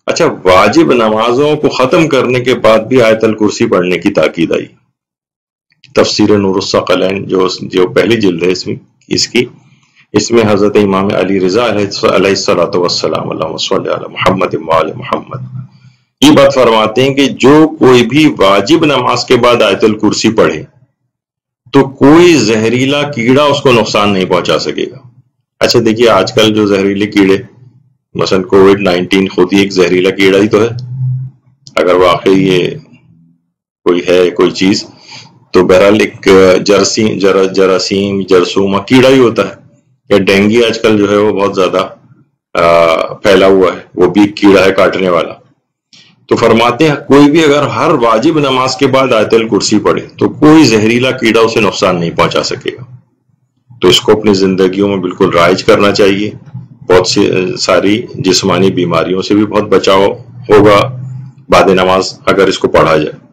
اچھا، واجب نمازوں کو ختم کرنے کے بعد بھی آیت الکرسی پڑھنے کی تاکید آئی۔ تفسیر نور الثقلین جو پہلی جلد ہے اس میں حضرت امام علی رضا علیہ الصلوۃ والسلام، اللہم صلی علی محمد وعلی محمد، یہ بات فرماتے ہیں کہ جو کوئی بھی واجب نماز کے بعد آیت الکرسی پڑھے تو کوئی زہریلا کیڑا اس کو نقصان نہیں پہنچا سکے گا۔ اچھا دیکھیے، آج کل جو زہریلے کیڑے، مثلا کووڈ-19 خود ہی ایک زہریلا کیڑا ہی تو ہے، اگر واقعی یہ کوئی چیز، تو بہرحال ایک جراثیم جرثومہ کیڑا ہی ہوتا ہے۔ یا ڈینگی آج کل جو ہے وہ بہت زیادہ پھیلا ہوا ہے، وہ بھی ایک کیڑا ہے کاٹنے والا۔ تو فرماتے ہیں کوئی بھی اگر ہر واجب نماز کے بعد آیت الکرسی پڑھے تو کوئی زہریلا کیڑا اسے نقصان نہیں پہنچا سکے گا۔ تو اس کو اپنی زندگیوں میں بالکل رائج کرنا چاہیے۔ بہت سی ساری جسمانی بیماریوں سے بھی بہت بچاؤ ہوگا بعد نماز اگر اس کو پڑھا جائے۔